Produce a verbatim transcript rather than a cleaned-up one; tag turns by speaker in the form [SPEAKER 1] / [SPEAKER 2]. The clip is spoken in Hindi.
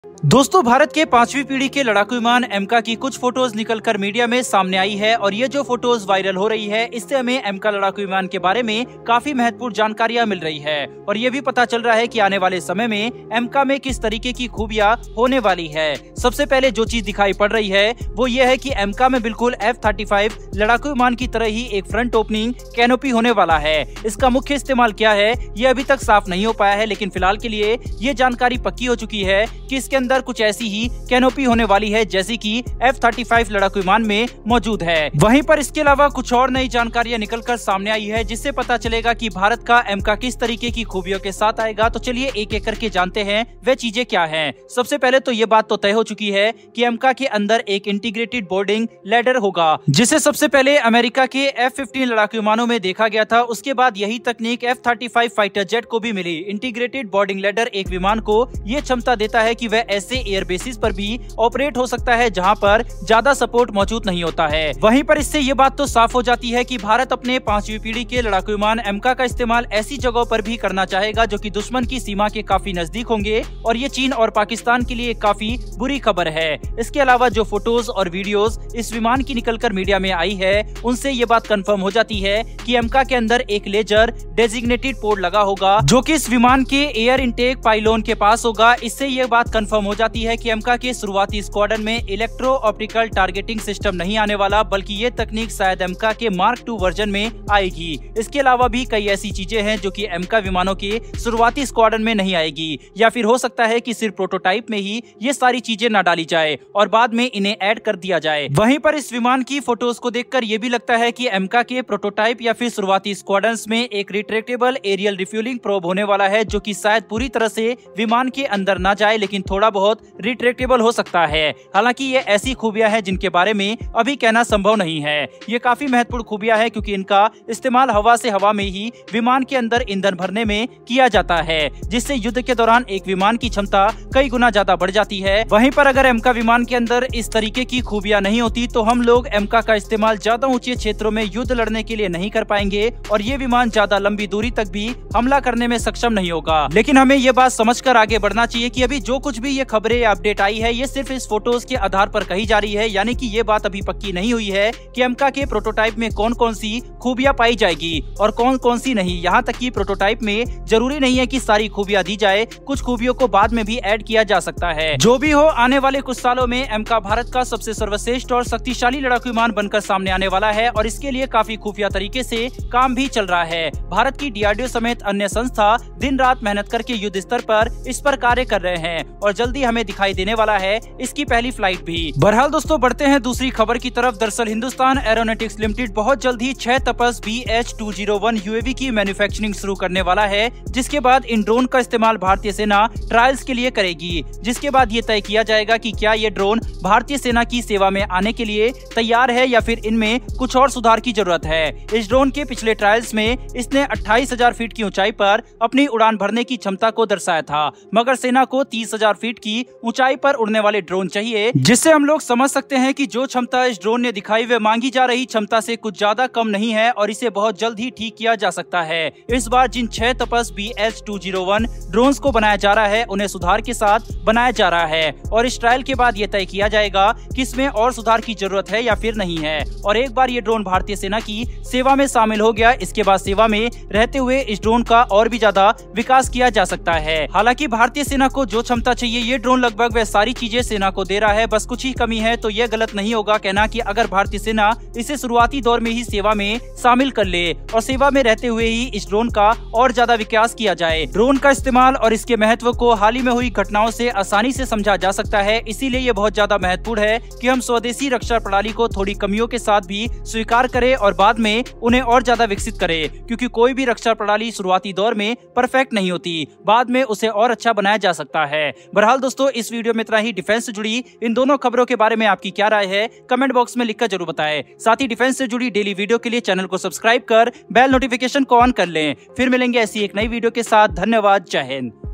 [SPEAKER 1] दोस्तों, भारत के पांचवी पीढ़ी के लड़ाकू विमान एमका की कुछ फोटोज निकलकर मीडिया में सामने आई है और ये जो फोटोज वायरल हो रही है, इससे हमें एमका लड़ाकू विमान के बारे में काफी महत्वपूर्ण जानकारियां मिल रही है और ये भी पता चल रहा है कि आने वाले समय में एमका में किस तरीके की खूबियां होने वाली है। सबसे पहले जो चीज दिखाई पड़ रही है वो ये है कि एमका में बिल्कुल एफ थर्टी फाइव लड़ाकू विमान की तरह ही एक फ्रंट ओपनिंग कैनोपी होने वाला है। इसका मुख्य इस्तेमाल क्या है ये अभी तक साफ नहीं हो पाया है, लेकिन फिलहाल के लिए ये जानकारी पक्की हो चुकी है कि इसके अंदर कुछ ऐसी ही कैनोपी होने वाली है जैसी कि एफ थर्टी फाइव लड़ाकू विमान में मौजूद है। वहीं पर इसके अलावा कुछ और नई जानकारियां निकलकर सामने आई है जिससे पता चलेगा कि भारत का एमका किस तरीके की खूबियों के साथ आएगा। तो चलिए एक एक करके जानते हैं वे चीजें क्या हैं। सबसे पहले तो ये बात तो तय हो चुकी है कि एमका के अंदर एक इंटीग्रेटेड बोर्डिंग लैडर होगा, जिसे सबसे पहले अमेरिका के एफ फिफ्टीन लड़ाकू विमानों में देखा गया था। उसके बाद यही तकनीक F thirty five fighter jet को भी मिली। इंटीग्रेटेड बोर्डिंग लैडर एक विमान को ये क्षमता देता है कि वह ऐसे एयर बेसिस पर भी ऑपरेट हो सकता है जहां पर ज्यादा सपोर्ट मौजूद नहीं होता है। वहीं पर इससे ये बात तो साफ हो जाती है कि भारत अपने पांचवी पीढ़ी के लड़ाकू विमान एमका का इस्तेमाल ऐसी जगहों पर भी करना चाहेगा जो कि दुश्मन की सीमा के काफी नजदीक होंगे और ये चीन और पाकिस्तान के लिए काफी बुरी खबर है। इसके अलावा जो फोटोज और वीडियोस इस विमान की निकलकर मीडिया में आई है उनसे ये बात कंफर्म हो जाती है कि एमका के अंदर एक लेजर डेजिग्नेटेड पोर्ट लगा होगा जो कि इस विमान के एयर इनटेक पाइलोन के पास होगा। इससे ये बात कंफर्म हो जाती है कि एमका के शुरुआती स्क्वाड्रन में इलेक्ट्रो ऑप्टिकल टारगेटिंग सिस्टम नहीं आने वाला, बल्कि ये तकनीक शायद एमका के मार्क टू वर्जन में आएगी। इसके अलावा भी कई ऐसी चीजें हैं जो कि एमका विमानों के शुरुआती स्क्वाड्रन में नहीं आएगी, या फिर हो सकता है कि सिर्फ प्रोटोटाइप में ही ये सारी चीजें न डाली जाए और बाद में इन्हें ऐड कर दिया जाए। वहीं पर इस विमान की फोटोज को देखकर ये भी लगता है कि एमका के प्रोटोटाइप या फिर शुरुआती स्क्वाड्रन में एक रिट्रैक्टेबल एरियल रिफ्यूलिंग प्रोब होने वाला है जो कि शायद पूरी तरह से विमान के अंदर न जाए, लेकिन थोड़ा बहुत रिट्रैक्टेबल हो सकता है। हालांकि ये ऐसी खूबियां हैं जिनके बारे में अभी कहना संभव नहीं है। ये काफी महत्वपूर्ण खूबियां हैं क्योंकि इनका इस्तेमाल हवा से हवा में ही विमान के अंदर ईंधन भरने में किया जाता है, जिससे युद्ध के दौरान एक विमान की क्षमता कई गुना ज्यादा बढ़ जाती है। वहीं पर अगर एमका विमान के अंदर इस तरीके की खूबियां नहीं होती तो हम लोग एमका का इस्तेमाल ज्यादा ऊंचे क्षेत्रों में युद्ध लड़ने के लिए नहीं कर पाएंगे और ये विमान ज्यादा लंबी दूरी तक भी हमला करने में सक्षम नहीं होगा। लेकिन हमें ये बात समझकर आगे बढ़ना चाहिए कि अभी जो कुछ भी ये खबरें या अपडेट आई है ये सिर्फ इस फोटोज के आधार पर कही जा रही है, यानी कि ये बात अभी पक्की नहीं हुई है कि एमका के प्रोटोटाइप में कौन कौन सी खूबियां पाई जाएगी और कौन कौन सी नहीं। यहाँ तक कि प्रोटोटाइप में जरूरी नहीं है कि सारी खूबियां दी जाए, कुछ खूबियों को बाद में भी ऐड किया जा सकता है। जो भी हो, आने वाले कुछ सालों में एमका भारत का सबसे सर्वश्रेष्ठ और शक्तिशाली लड़ाकू विमान बनकर सामने आने वाला है और इसके लिए काफी खुफिया तरीके से काम भी चल रहा है। भारत की डीआरडीओ समेत अन्य संस्था दिन रात मेहनत करके युद्ध स्तर पर इस पर कार्य कर रहे हैं और जल्दी हमें दिखाई देने वाला है इसकी पहली फ्लाइट भी। बहरहाल दोस्तों, बढ़ते हैं दूसरी खबर की तरफ। दरअसल हिंदुस्तान एरोनॉटिक्स लिमिटेड बहुत जल्द ही छह Tapas B H two zero one UAV की मैन्युफैक्चरिंग शुरू करने वाला है, जिसके बाद इन ड्रोन का इस्तेमाल भारतीय सेना ट्रायल्स के लिए करेगी। जिसके बाद ये तय किया जाएगा कि क्या ये ड्रोन भारतीय सेना की सेवा में आने के लिए तैयार है या फिर इनमें कुछ और सुधार की जरूरत है। इस ड्रोन के पिछले ट्रायल्स में इसने अट्ठाईस हजार फीट की ऊंचाई पर अपनी उड़ान भरने की क्षमता को दर्शाया था, मगर सेना को तीस हजार फीट की ऊंचाई पर उड़ने वाले ड्रोन चाहिए, जिससे हम लोग समझ सकते हैं कि जो क्षमता इस ड्रोन ने दिखाई वे मांगी जा रही क्षमता से कुछ ज्यादा कम नहीं है और इसे बहुत जल्द ही ठीक किया जा सकता है। इस बार जिन छह Tapas B H two zero one drone को बनाया जा रहा है उन्हें सुधार के साथ बनाया जा रहा है और इस ट्रायल के बाद ये तय किया जाएगा कि इसमें और सुधार की जरूरत है या फिर नहीं है। और एक बार ये ड्रोन भारतीय सेना की सेवा में शामिल हो गया, इसके बाद सेवा में रहते हुए इस ड्रोन का और भी ज्यादा विकास किया जा सकता है। हालांकि भारतीय सेना को जो क्षमता चाहिए ये ड्रोन लगभग वह सारी चीजें सेना को दे रहा है, बस कुछ ही कमी है। तो ये गलत नहीं होगा कहना कि अगर भारतीय सेना इसे शुरुआती दौर में ही सेवा में शामिल कर ले और सेवा में रहते हुए ही इस ड्रोन का और ज्यादा विकास किया जाए। ड्रोन का इस्तेमाल और इसके महत्व को हाल ही में हुई घटनाओं से आसानी से समझा जा सकता है, इसीलिए ये बहुत ज्यादा महत्वपूर्ण है कि हम स्वदेशी रक्षा प्रणाली को थोड़ी कमियों के साथ भी स्वीकार करें और बाद में उन्हें और ज्यादा विकसित करें, क्योंकि कोई भी रक्षा प्रणाली शुरुआती दौर में परफेक्ट नहीं होती, बाद में उसे और अच्छा बनाया जा सकता है। बहरहाल दोस्तों, इस वीडियो में इतना ही। डिफेंस से जुड़ी इन दोनों खबरों के बारे में आपकी क्या राय है कमेंट बॉक्स में लिखकर जरूर बताएं। साथ ही डिफेंस से जुड़ी डेली वीडियो के लिए चैनल को सब्सक्राइब कर बेल नोटिफिकेशन को ऑन कर लें। फिर मिलेंगे ऐसी एक नई वीडियो के साथ। धन्यवाद। जय हिंद।